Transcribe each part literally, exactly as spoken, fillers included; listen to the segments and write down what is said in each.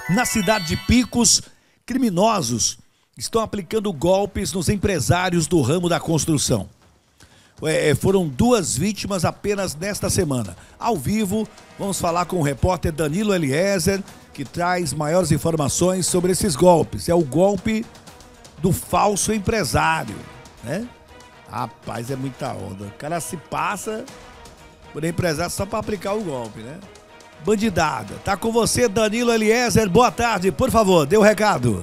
Na cidade de Picos, criminosos estão aplicando golpes nos empresários do ramo da construção. É, foram duas vítimas apenas nesta semana. Ao vivo, vamos falar com o repórter Danilo Eliezer, que traz maiores informações sobre esses golpes. É o golpe do falso empresário, né? Rapaz, é muita onda. O cara se passa por empresário só para aplicar o golpe, né? Bandidada. Tá com você, Danilo Eliezer. Boa tarde, por favor, dê o recado.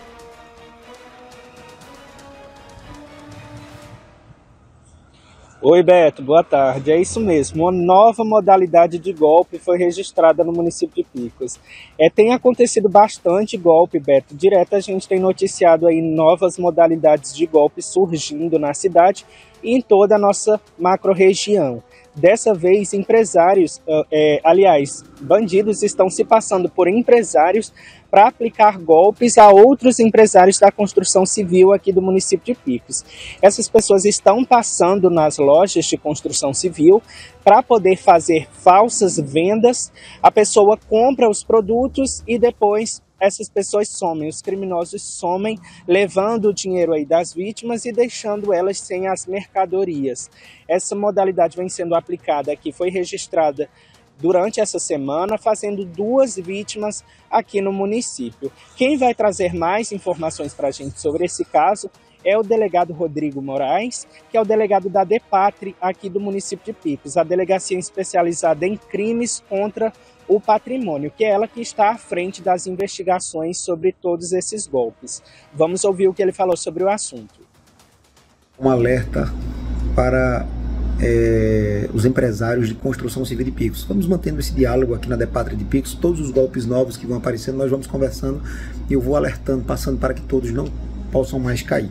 Oi, Beto, boa tarde. É isso mesmo, uma nova modalidade de golpe foi registrada no município de Picos. É, tem acontecido bastante golpe, Beto. Direto a gente tem noticiado aí novas modalidades de golpe surgindo na cidade e em toda a nossa macro-região. Dessa vez, empresários, é, aliás, bandidos estão se passando por empresários para aplicar golpes a outros empresários da construção civil aqui do município de Picos. Essas pessoas estão passando nas lojas de construção civil para poder fazer falsas vendas. A pessoa compra os produtos e depois essas pessoas somem, os criminosos somem, levando o dinheiro aí das vítimas e deixando elas sem as mercadorias. Essa modalidade vem sendo aplicada aqui, foi registrada durante essa semana, fazendo duas vítimas aqui no município. Quem vai trazer mais informações para a gente sobre esse caso é o delegado Rodrigo Moraes, que é o delegado da DEPATRE aqui do município de Picos, a delegacia especializada em crimes contra o patrimônio, que é ela que está à frente das investigações sobre todos esses golpes. Vamos ouvir o que ele falou sobre o assunto. Um alerta para é, os empresários de construção civil de Picos. Estamos mantendo esse diálogo aqui na DEPATRE de Picos. Todos os golpes novos que vão aparecendo, nós vamos conversando e eu vou alertando, passando para que todos não possam mais cair.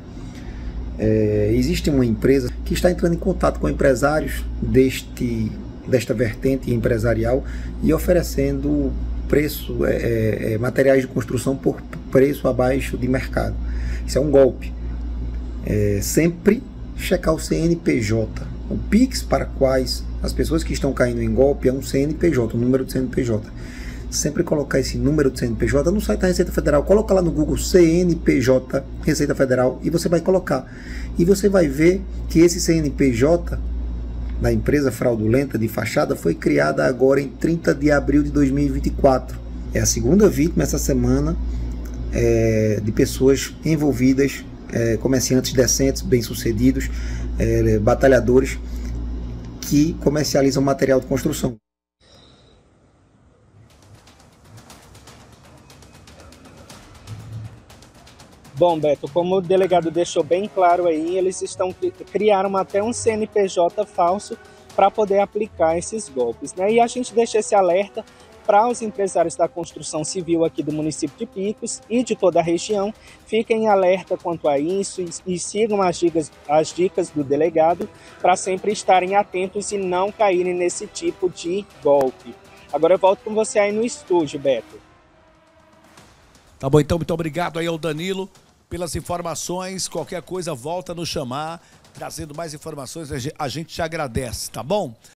É, existe uma empresa que está entrando em contato com empresários deste, desta vertente empresarial e oferecendo preço, é, é, materiais de construção por preço abaixo de mercado. Isso é um golpe. É, sempre checar o C N P J. O Pix para quais as pessoas que estão caindo em golpe é um C N P J, um número de C N P J. Sempre colocar esse número de C N P J no site da Receita Federal, coloca lá no Google C N P J Receita Federal e você vai colocar. E você vai ver que esse C N P J da empresa fraudulenta de fachada foi criada agora em trinta de abril de dois mil e vinte e quatro. É a segunda vítima essa semana é, de pessoas envolvidas, é, comerciantes decentes, bem-sucedidos, é, batalhadores que comercializam material de construção. Bom, Beto, como o delegado deixou bem claro aí, eles estão criaram até um C N P J falso para poder aplicar esses golpes, né? E a gente deixa esse alerta para os empresários da construção civil aqui do município de Picos e de toda a região. Fiquem alerta quanto a isso e, e sigam as dicas, as dicas do delegado para sempre estarem atentos e não caírem nesse tipo de golpe. Agora eu volto com você aí no estúdio, Beto. Tá bom, então, muito obrigado aí ao Danilo pelas informações. Qualquer coisa, volta a nos chamar, trazendo mais informações, a gente te agradece, tá bom?